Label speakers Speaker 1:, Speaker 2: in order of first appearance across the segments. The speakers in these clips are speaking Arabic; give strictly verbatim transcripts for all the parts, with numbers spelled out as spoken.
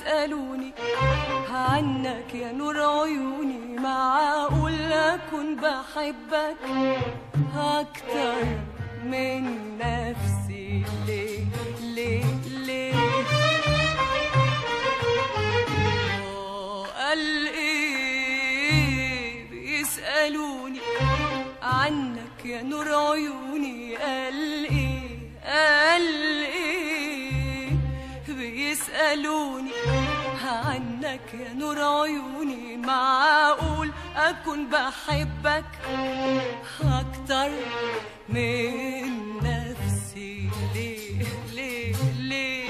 Speaker 1: بيسألوني عنك يا نور عيوني، معقول أكون بحبك أكتر من نفسي؟ ليه ليه ليه؟ قال إيه بيسألوني عنك يا نور عيوني، قال إيه قال إيه بيسألوني عنك يا نور عيوني، معقول أكون بحبك أكتر من نفسي؟ ليه ليه ليه؟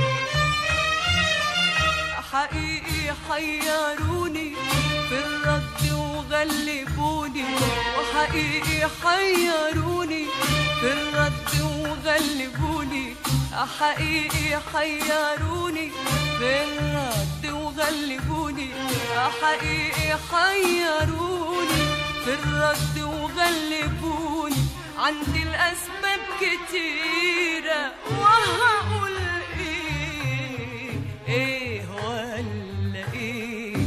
Speaker 1: حقيقي حيروني في الرد وغلبوني، وحقيقي حيروني في الرد وغلبوني، حقيقي حيروني في الرد وغلبوني، حقيقي حيروني في الرد وغلبوني. عندي الأسباب كتيرة وهقول إيه إيه ولا إيه؟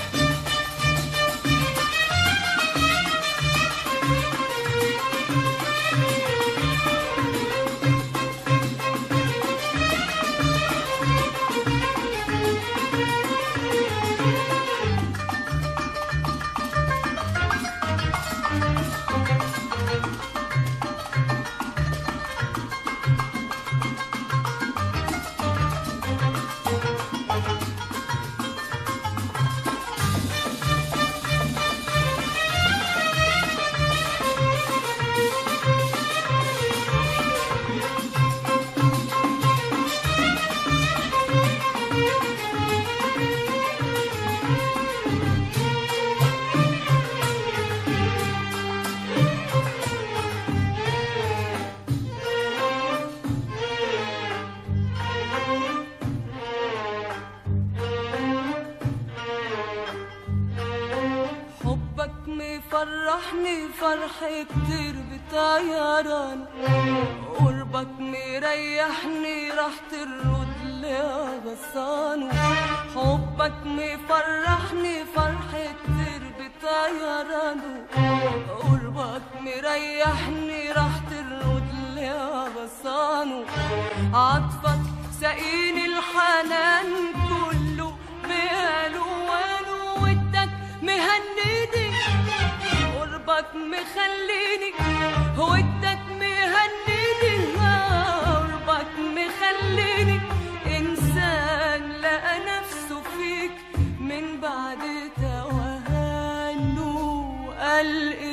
Speaker 1: فرحني فرح كتير بطيران، قربك مريحني راح ترد لي غصان، حبك مفرحني فرح كتير بطيران، قربك مريحني راح ترد لي غصان، عطفك سقيني الحنان كله بألوانه، ودك مهندي قربك مخليني، ودك مهندي قربك مخليني إنسان لقى نفسه فيك من بعد توهانه. قال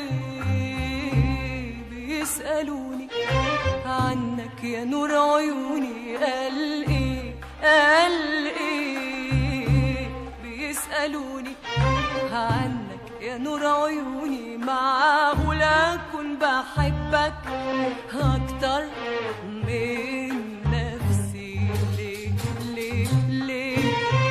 Speaker 1: إيه بيسألوني عنك يا نور عيوني، قال إيه قال إيه بيسألوني عنك يا نور عيوني، معقول أكون بحبك أكتر من نفسي؟ ليه ليه ليه؟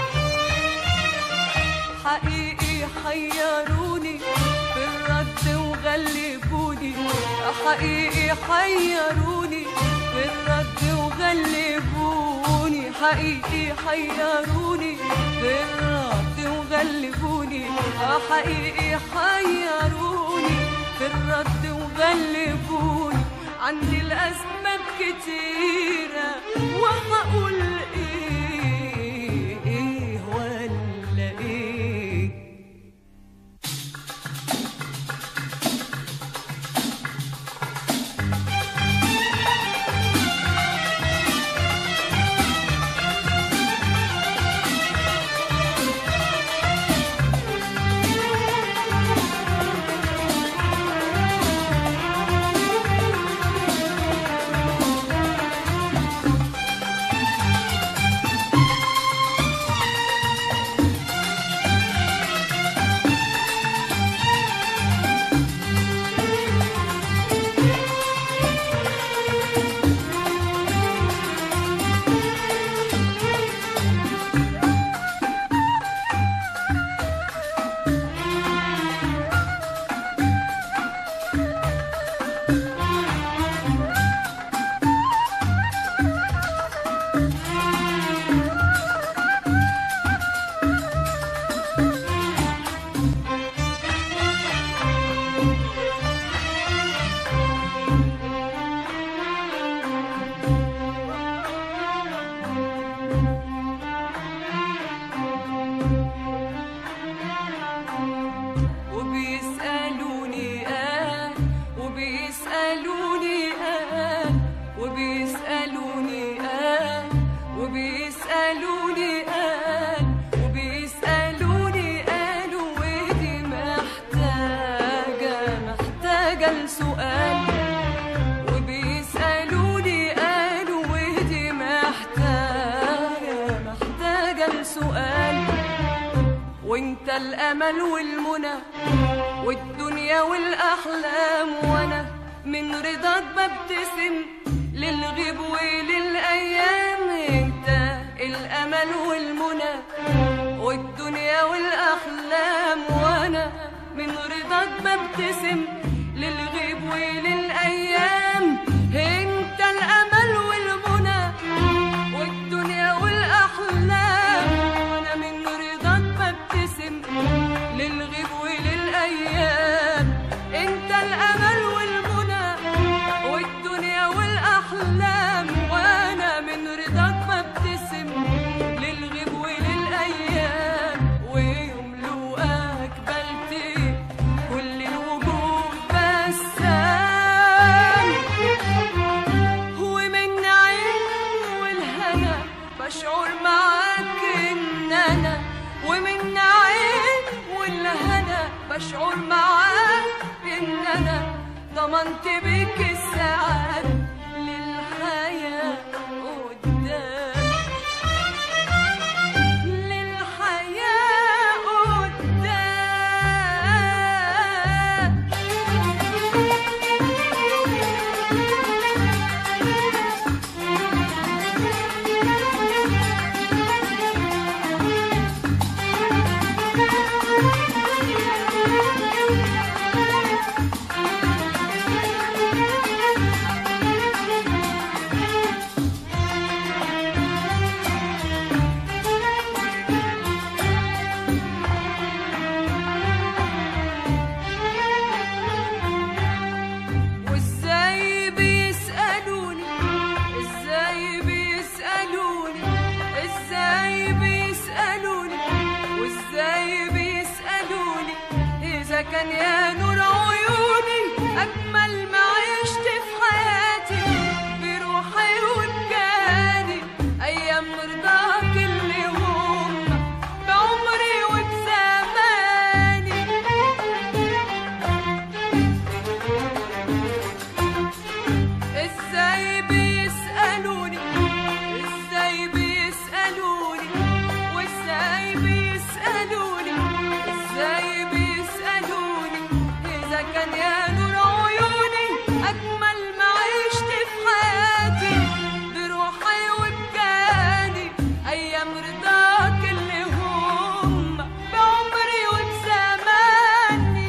Speaker 1: حقيقي حيروني في الرد وغلبوني، حقيقي حيروني في الرد وغلبوني، حقيقي حيروني في الرد وغلبوني، حقيقي حيروني في الرد وغلبوني. عندي الأسباب كتيرة وهقول إيه إيه ولا إيه؟ خجل سؤال، وانت الامل والمنى والدنيا والاحلام، وانا من رضاك ببتسم للغيب وللايام. انت الامل والمنى والدنيا والاحلام، وانا من رضاك ببتسم للغيب وللايام. انت الامل والمنى والدنيا والاحلام، وانا من رضاك ببتسم للغيب وللايام. انت الامل والمنى والدنيا والاحلام، وانا من رضاك ببتسم للغيب وللايام. ويوم لقاك بلتقي كل الوجود بسام، ومن عين والهنا بشعر معاك ان انا، ومن عين والهنا بشعر معاك ان انا ضمنت بيك السعادة للحياة قدام، للحياة قدام. وازاي بيسألوني، ازاي بيسألوني، ازاي بيسألوني، وازاي بيسألوني إذا كان يا نور عيوني أجمل ما عشت في حياتي بروحي وبجاني. أيام رضاك اللي هم بعمري وبزماني. ازاي بيسألوني، ازاي بيسألوني، وازاي بيسألوني، ازاي بيسألوني إذا كان يا نور عيوني أجمل ما عشت في حياتي بروحي وبجاني. أيام رضاك اللي هم بعمري وبزماني.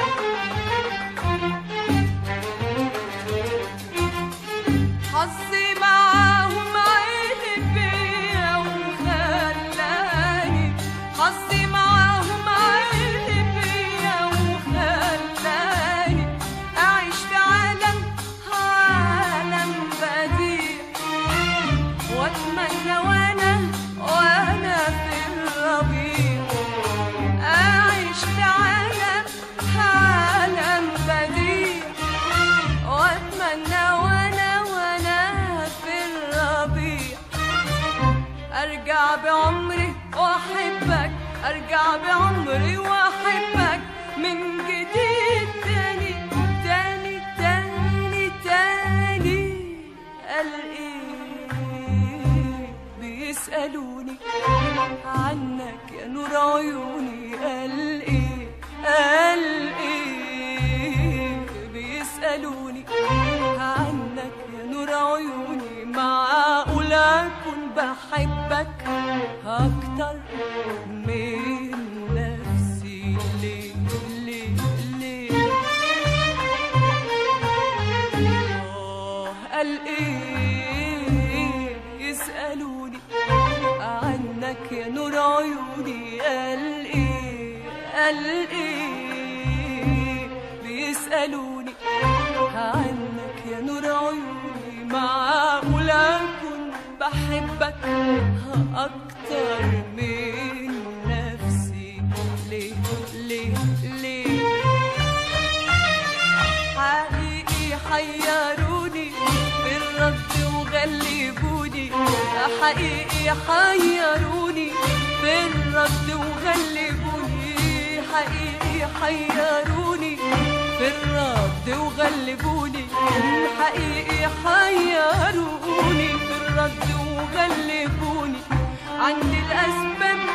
Speaker 1: حظي معاهم عيني بيا وخلاني، حظي معاهم عيني بيا وخلاني أعيش في عالم، عالم بديع، وأتمنى وأنا وأنا في الربيع. أعيش في عالم، عالم بديع، وأتمنى وأنا وأنا في الربيع. أرجع بعمري وأحبك، أرجع بعمري وأحبك من جديد تاني تاني تاني تاني. قال إيه بيسألوني عنك يا نور عيوني، قال إيه، قال إيه بيسألوني عنك يا نور عيوني. معقول أكون بحبك أكتر من نفسي؟ ليه ليه ليه؟ آه قال إيه يسألوني عنك يا نور عيوني، قال إيه، قال إيه بيسألوني عنك يا نور عيوني. معقول أكون بحبك أكتر من نفسي؟ ليه ليه ليه؟ حقيقي حيروني بالرد وغلبوني، حقيقي حيروني بالرد وغلبوني، حقيقي حيروني بالرد وغلبوني، حقيقي حيروني بالرد وغلبوني. عندي الأسباب